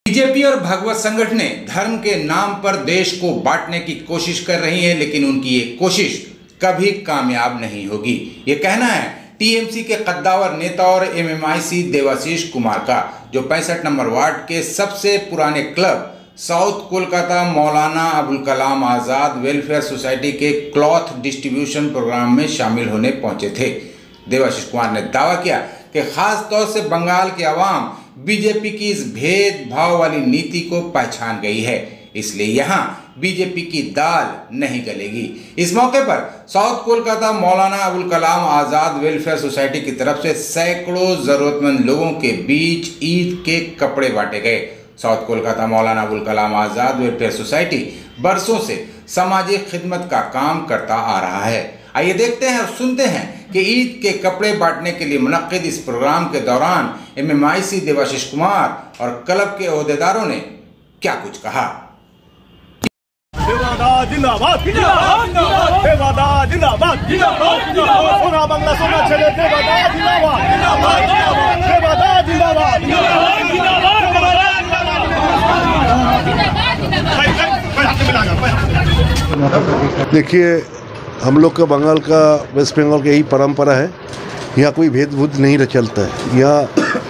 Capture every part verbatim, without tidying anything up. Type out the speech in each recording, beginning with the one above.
BJP और भगवत संगठनें धर्म के नाम पर देश को बांटने की कोशिश कर रही हैं, लेकिन उनकी ये कोशिश कभी कामयाब नहीं होगी। ये कहना है टीएमसी के कद्दावर नेता और एमएमआईसी देवाशीष कुमार का, जो पैंसठ नंबर वार्ड के सबसे पुराने club South Kolkata Maulana Abul Kalam Azad Welfare Society के क्लॉथ डिस्ट्रीब्यूशन प्रोग्राम में शामिल होने पहुंचे थे। देवाशीष कुमार ने दावा किया कि खास तौर से बंगाल के अवाम बीजेपी की इस भेदभाव वाली नीति को पहचान गई है, इसलिए यहाँ बीजेपी की दाल नहीं गलेगी। इस मौके पर South Kolkata Maulana Abul Kalam Azad Welfare Society की तरफ से सैकड़ों जरूरतमंद लोगों के बीच ईद के कपड़े बांटे गए। South Kolkata Maulana Abul Kalam Azad Welfare Society बरसों से सामाजिक खिदमत का काम करता आ रहा है। आइए देखते हैं और सुनते हैं कि ईद के कपड़े बांटने के लिए मुनक्किद इस प्रोग्राम के दौरान एमएमआईसी देवाशीष कुमार और क्लब के ओहदेदारों ने क्या कुछ कहा। जिंदाबाद जिंदाबाद जिंदाबाद जिंदाबाद जिंदाबाद सोना बांग्ला सोना छेले जिंदाबाद जिंदाबाद जिंदाबाद जिंदाबाद देखिए, हम लोग का बंगाल का वेस्ट बंगाल की यही परंपरा है। यहाँ कोई भेदभाव नहीं चलता है। यहाँ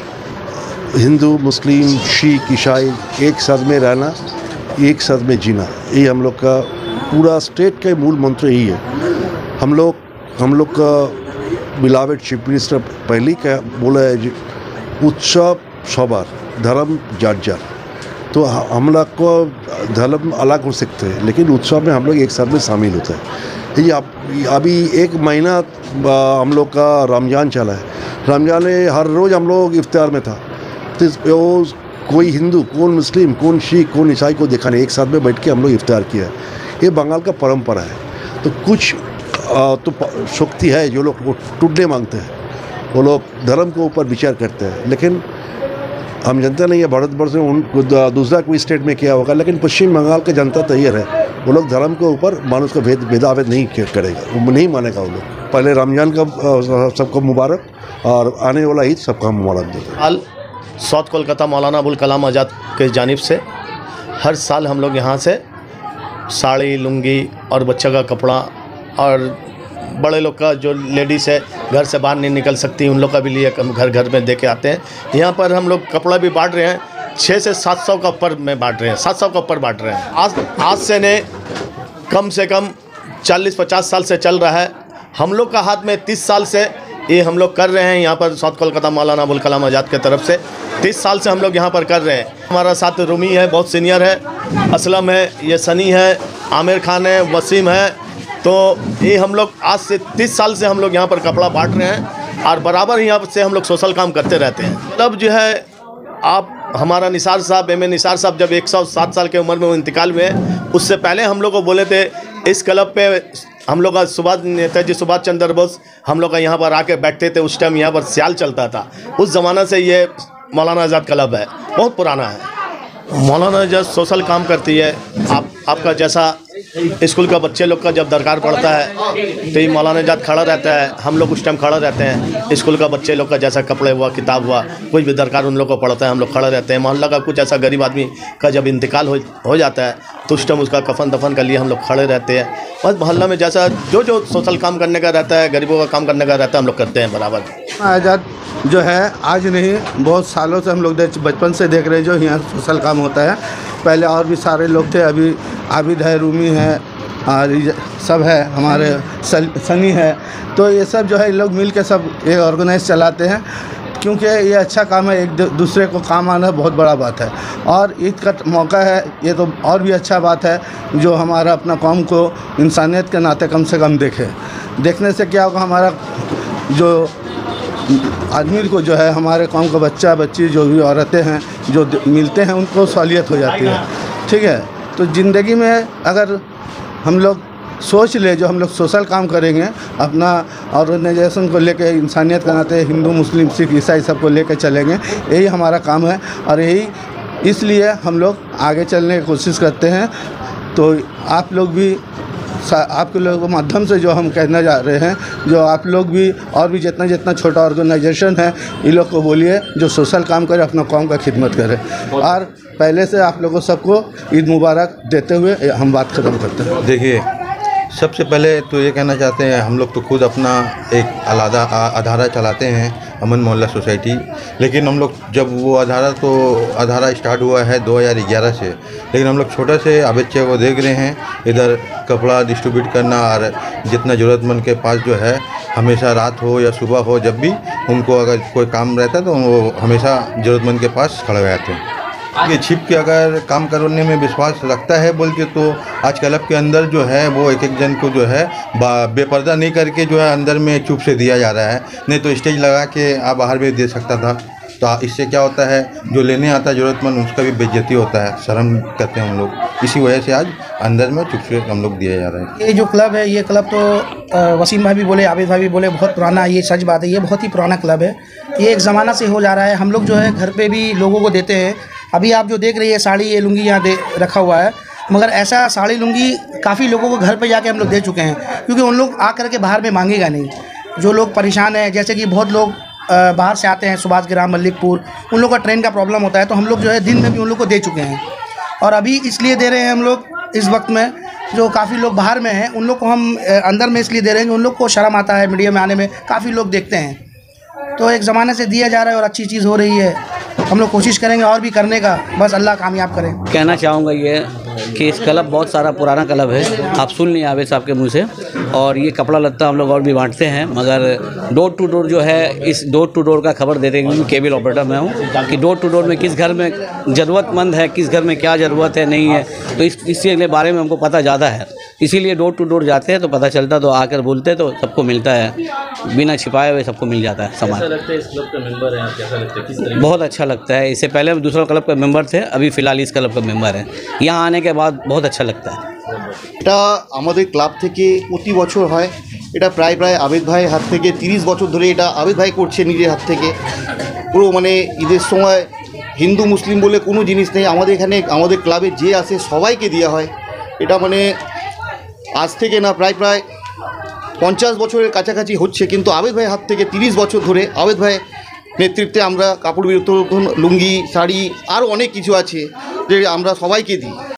हिंदू मुस्लिम सिख ईसाई एक साथ में रहना, एक साथ में जीना, ये हम लोग का पूरा स्टेट का मूल मंत्र यही है। हम लोग हम लोग का बिलावेड चीफ मिनिस्टर पहले का बोला है, उत्सव सवार धर्म जार जार। तो हम लोग को धर्म अलग हो सकते हैं, लेकिन उत्सव में हम लोग एक साथ में शामिल होते हैं। ये अभी एक महीना हम लोग का रमज़ान चला है। रमज़ान में हर रोज़ हम लोग इफ्तार में था, तो कोई हिंदू कौन मुस्लिम कौन सिख कौन ईसाई को देखा नहीं, एक साथ में बैठ के हम लोग इफ्तार किया। ये बंगाल का परंपरा है। तो कुछ तो शक्ति है जो लोग टूटने मांगते हैं, वो लोग धर्म के ऊपर विचार करते हैं, लेकिन हम जनता नहीं है भारतवर्ष में उन दूसरा कोई स्टेट में किया होगा, लेकिन पश्चिम बंगाल का जनता तैयार है। वो लोग धर्म के ऊपर मानुष का भेद भेदाभेद नहीं करेगा, वो नहीं मानेगा। वो लोग पहले रमजान का सबको मुबारक और आने वाला ईद सबका मुबारक देगा। हाल साउथ कोलकाता मौलाना अबुल कलाम आज़ाद के जानिब से हर साल हम लोग यहाँ से साड़ी लुंगी और बच्चा का कपड़ा और बड़े लोग का जो लेडीज़ है घर से बाहर नहीं निकल सकती, उन लोग का भी लिए हम घर घर में दे के आते हैं। यहाँ पर हम लोग कपड़ा भी बांट रहे हैं, छः से सात सौ का ऊपर में बांट रहे हैं, सात सौ का ऊपर बांट रहे हैं। आज आज से ने कम से कम चालीस पचास साल से चल रहा है। हम लोग का हाथ में तीस साल से ये हम लोग कर रहे हैं। यहाँ पर साउथ कोलकाता मौलाना अबुल कलाम आज़ाद की तरफ से तीस साल से हम लोग यहाँ पर कर रहे हैं। हमारा साथ रूमी है, बहुत सीनियर है, असलम है, ये सनी है, आमिर खान है, वसीम है। तो ये हम लोग आज से तीस साल से हम लोग यहाँ पर कपड़ा बांट रहे हैं और बराबर यहाँ से हम लोग सोशल काम करते रहते हैं। तब जो है आप हमारा निसार साहब एम ए निसार साहब जब एक सौ सात साल की उम्र में वो इंतकाल हुए, उससे पहले हम लोग को बोले थे इस क्लब पे हम लोग का सुभाष नेताजी सुभाष चंद्र बोस हम लोग का यहाँ पर आके बैठते थे। उस टाइम यहाँ पर सियाल चलता था, उस ज़माना से ये मौलाना आज़ाद क्लब है, बहुत पुराना है। मौलाना आज़ाद सोशल काम करती है। आप आपका जैसा स्कूल का बच्चे लोग का जब दरकार पड़ता है तो ये मौलाना आज़ाद खड़ा रहता है, हम लोग उस टाइम खड़ा रहते हैं। स्कूल का बच्चे लोग का जैसा कपड़े हुआ किताब हुआ कुछ भी दरकार उन लोग को पड़ता है, हम लोग खड़े रहते हैं। मोहल्ला का कुछ ऐसा गरीब आदमी का जब इंतकाल हो हो जाता है तो उस टाइम उसका कफन दफन के लिए हम लोग खड़े रहते हैं। बस मोहल्ला में जैसा जो जो सोशल काम करने का रहता है, गरीबों का काम करने का रहता है, हम लोग करते हैं बराबर। आज़ाद जो है आज नहीं बहुत सालों से हम लोग बचपन से देख रहे हैं जो यहाँ सोशल काम होता है। पहले और भी सारे लोग थे, अभी आबिद है, रूमी है और सब है, हमारे सनी है। तो ये सब जो है लोग मिल के सब एक ऑर्गेनाइज चलाते हैं, क्योंकि ये अच्छा काम है। एक दूसरे को काम आना बहुत बड़ा बात है और ईद का मौका है, ये तो और भी अच्छा बात है। जो हमारा अपना कौम को इंसानियत के नाते कम से कम देखे, देखने से क्या होगा, हमारा जो आदमी को जो है हमारे कौम का बच्चा बच्ची जो भी औरतें हैं जो मिलते हैं उनको सहूलियत हो जाती है। ठीक है, तो ज़िंदगी में अगर हम लोग सोच ले जो हम लोग सोशल काम करेंगे अपना ऑर्गेनाइजेशन को लेके, इंसानियत के नाते हिंदू मुस्लिम सिख ईसाई सबको लेके चलेंगे, यही हमारा काम है और यही इसलिए हम लोग आगे चलने की कोशिश करते हैं। तो आप लोग भी आपके लोगों के माध्यम से जो हम कहना जा रहे हैं, जो आप लोग भी और भी जितना जितना छोटा ऑर्गेनाइजेशन है, इन लोग को बोलिए जो सोशल काम करे, अपना कौम का खिदमत करे। और पहले से आप लोगों सबको ईद मुबारक देते हुए हम बात ख़त्म करते हैं। देखिए, सबसे पहले तो ये कहना चाहते हैं, हम लोग तो खुद अपना एक अलादा अधारा चलाते हैं, अमन मोहल्ला सोसाइटी। लेकिन हम लोग जब वो अधारा तो अधारा स्टार्ट हुआ है दो हज़ार ग्यारह से, लेकिन हम लोग छोटे से बच्चे को देख रहे हैं इधर कपड़ा डिस्ट्रीब्यूट करना, और जितना ज़रूरतमंद के पास जो है हमेशा रात हो या सुबह हो, जब भी उनको अगर कोई काम रहता है तो वो हमेशा ज़रूरतमंद के पास खड़े रहते हैं। ये छिप के अगर काम करने में विश्वास रखता है बोल के, तो आज क्लब के अंदर जो है वो एक एक जन को जो है बेपर्दा नहीं करके जो है अंदर में चुप से दिया जा रहा है। नहीं तो स्टेज लगा के आप बाहर भी दे सकता था। तो इससे क्या होता है, जो लेने आता है ज़रूरतमंद उसका भी बेइज्जती होता है, शर्म करते हैं हम लोग। इसी वजह से आज अंदर में चुप से हम लोग दिया जा रहा है। ये जो क्लब है, ये क्लब तो वसीम भाई भी बोले, आबिद भाई भी बोले, बहुत पुराना, ये सच बात है, ये बहुत ही पुराना क्लब है। ये एक ज़माना से हो जा रहा है। हम लोग जो है घर पे भी लोगों को देते हैं। अभी आप जो देख रही है साड़ी, ये लुंगी यहाँ दे रखा हुआ है, मगर ऐसा साड़ी लुंगी काफ़ी लोगों को घर पे जाके हम लोग दे चुके हैं, क्योंकि उन लोग आ करके बाहर में मांगेगा नहीं। जो लोग परेशान हैं, जैसे कि बहुत लोग बाहर से आते हैं, सुभाष ग्राम, मल्लिकपुर, उन लोग का ट्रेन का प्रॉब्लम होता है, तो हम लोग जो है दिन में भी उन लोग को दे चुके हैं। और अभी इसलिए दे रहे हैं हम लोग इस वक्त में, जो काफ़ी लोग बाहर में हैं, उन लोग को हम अंदर में इसलिए दे रहे हैं कि उन लोग को शर्म आता है मीडिया में आने में, काफ़ी लोग देखते हैं। तो एक ज़माने से दिया जा रहा है और अच्छी चीज़ हो रही है। हम लोग कोशिश करेंगे और भी करने का, बस अल्लाह कामयाब करें। कहना चाहूँगा ये कि इस क्लब बहुत सारा पुराना क्लब है, आप सुन लिए आवेद साहब के मुंह से। और ये कपड़ा लत्ता हम लोग और भी बांटते हैं, मगर डोर टू डोर जो है, इस डोर टू डोर का खबर देते हैं, क्योंकि केबल ऑपरेटर मैं हूँ, कि डोर टू डोर में किस घर में ज़रूरतमंद है, किस घर में क्या ज़रूरत है, नहीं है, तो इस इसके बारे में हमको पता ज़्यादा है। इसीलिए डोर टू डोर जाते हैं तो पता चलता, तो आकर बोलते तो सबको मिलता है, बिना छिपाए हुए सबको मिल जाता है सामान। लगता है इस क्लब का मेंबर है आप, कैसा लगता है, किस तरह? बहुत अच्छा लगता है। इससे पहले दूसरा क्लब का मेंबर थे, अभी फ़िलहाल इस क्लब का मेंबर है। यहाँ आने के बाद बहुत अच्छा लगता है। এটা আমাদের ক্লাব থেকে প্রতি বছর হয়। এটা প্রায় প্রায় আবেদ ভাই হাত থেকে তিরিশ বছর ধরে এটা আবেদ ভাই করছে নিজের হাত থেকে। পুরো মানে ঈদের সময় হিন্দু মুসলিম বলে কোনো জিনিস নেই, আমাদের এখানে আমাদের ক্লাবে যে আসে সবাইকে দেওয়া হয়। এটা মানে আজ থেকে না প্রায় প্রায় পঞ্চাশ বছরের কাছাকাছি হচ্ছে, কিন্তু আবেদ ভাই হাত থেকে তিরিশ বছর ধরে আবেদ ভাই নেতৃত্বে আমরা কাপড় বিতরণ, লুঙ্গি, শাড়ি, আরও অনেক কিছু আছে যে আমরা সবাইকে দিই।